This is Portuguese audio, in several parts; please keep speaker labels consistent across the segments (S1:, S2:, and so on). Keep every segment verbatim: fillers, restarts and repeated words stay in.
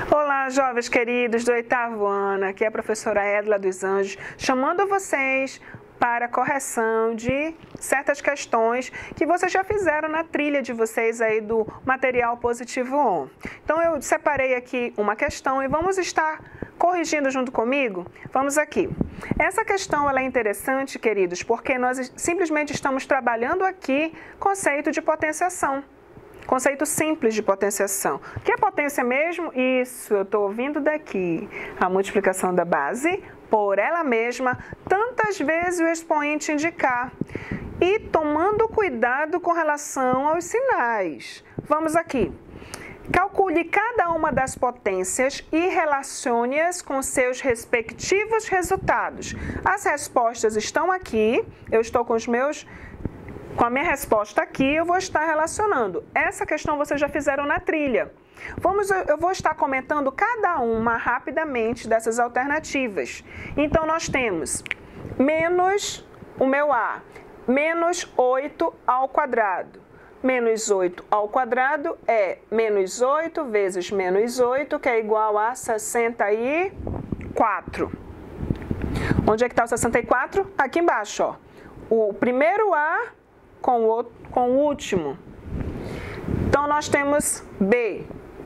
S1: Olá, jovens queridos do oitavo ano, aqui é a professora Edla dos Anjos, chamando vocês para a correção de certas questões que vocês já fizeram na trilha de vocês aí do material positivo um. Então eu separei aqui uma questão e vamos estar corrigindo junto comigo. Vamos aqui. Essa questão ela é interessante, queridos, porque nós simplesmente estamos trabalhando aqui conceito de potenciação. Conceito simples de potenciação. O que é potência mesmo? Isso, eu estou ouvindo daqui. A multiplicação da base por ela mesma, tantas vezes o expoente indicar. E tomando cuidado com relação aos sinais. Vamos aqui. Calcule cada uma das potências e relacione-as com seus respectivos resultados. As respostas estão aqui, eu estou com os meus... Com a minha resposta aqui, eu vou estar relacionando. Essa questão vocês já fizeram na trilha. Vamos, eu vou estar comentando cada uma rapidamente dessas alternativas. Então, nós temos menos o meu A, menos oito ao quadrado. Menos oito ao quadrado é menos oito vezes menos oito, que é igual a sessenta e quatro. Onde é que está o sessenta e quatro? Aqui embaixo, ó. O primeiro A... Com o, com o último. Então, nós temos B.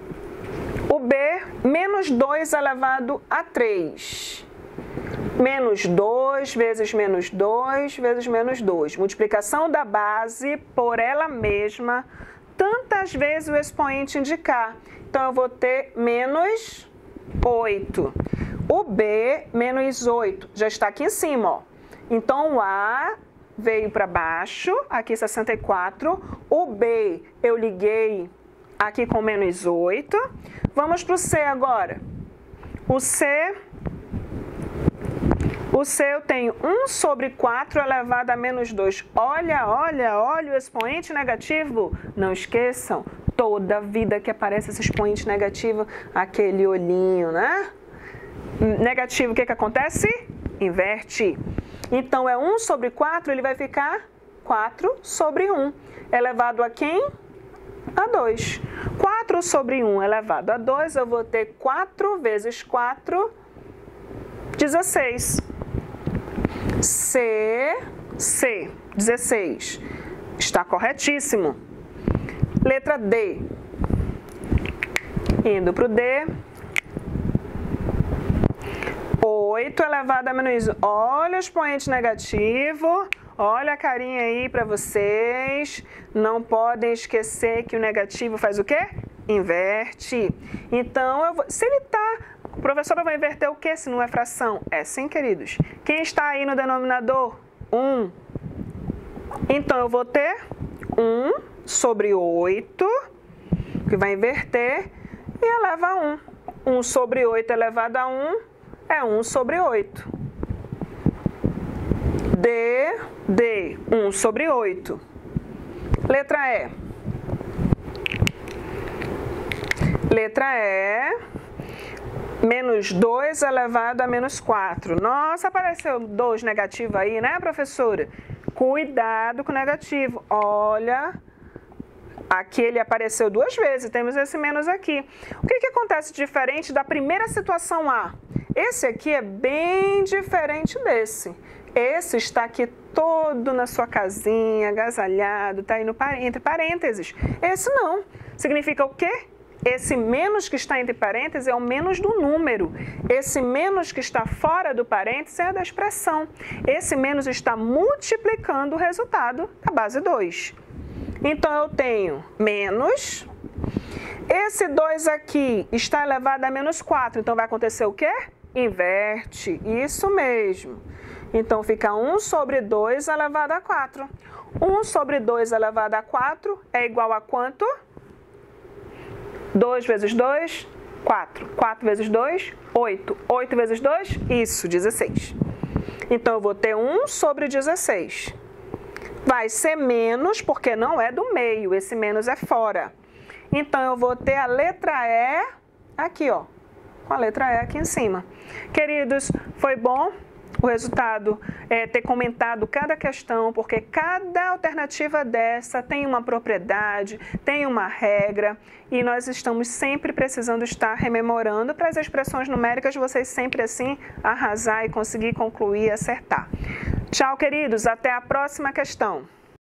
S1: O B, menos dois elevado a três. Menos dois vezes menos dois vezes menos dois. Multiplicação da base por ela mesma, tantas vezes o expoente indicar. Então, eu vou ter menos oito. O B, menos oito. Já está aqui em cima, ó. Então, o A... veio para baixo, aqui sessenta e quatro. O B eu liguei aqui com menos oito. Vamos para o C agora. O C, o C eu tenho um sobre quatro elevado a menos dois. Olha, olha, olha o expoente negativo. Não esqueçam, toda vida que aparece esse expoente negativo, aquele olhinho, né? Negativo, o que que acontece? Inverte. Então, é um sobre quatro, ele vai ficar quatro sobre um. Elevado a quem? A dois. quatro sobre um elevado a dois, eu vou ter quatro vezes quatro, dezesseis. C, C, dezesseis. Está corretíssimo. Letra D. Indo para o D. oito elevado a menos um. Olha o expoente negativo. Olha a carinha aí para vocês. Não podem esquecer que o negativo faz o quê? Inverte. Então, eu vou, se ele está... A professora vai inverter o quê se não é fração? É sim, queridos. Quem está aí no denominador? um. Então, eu vou ter um sobre oito, que vai inverter, e eleva a um. um sobre oito elevado a um... é um sobre oito. D, D, um sobre oito. Letra E. Letra E, menos dois elevado a menos quatro. Nossa, apareceu dois negativo aí, né, professora? Cuidado com o negativo. Olha, aqui ele apareceu duas vezes, temos esse menos aqui. O que que acontece diferente da primeira situação A? Esse aqui é bem diferente desse. Esse está aqui todo na sua casinha, agasalhado, está aí no, entre parênteses. Esse não. Significa o quê? Esse menos que está entre parênteses é o menos do número. Esse menos que está fora do parênteses é da expressão. Esse menos está multiplicando o resultado da base dois. Então, eu tenho menos... Esse dois aqui está elevado a menos quatro, então vai acontecer o quê? Inverte, isso mesmo. Então, fica um sobre dois elevado a quatro. um sobre dois elevado a quatro é igual a quanto? dois vezes dois, quatro. quatro vezes dois, oito. oito vezes dois, isso, dezesseis. Então, eu vou ter um sobre dezesseis. Vai ser menos, porque não é do meio, esse menos é fora. Então, eu vou ter a letra E aqui, ó, com a letra E aqui em cima. Queridos, foi bom? o resultado é ter comentado cada questão, porque cada alternativa dessa tem uma propriedade, tem uma regra, e nós estamos sempre precisando estar rememorando para as expressões numéricas vocês sempre assim arrasar e conseguir concluir e acertar. Tchau, queridos, até a próxima questão.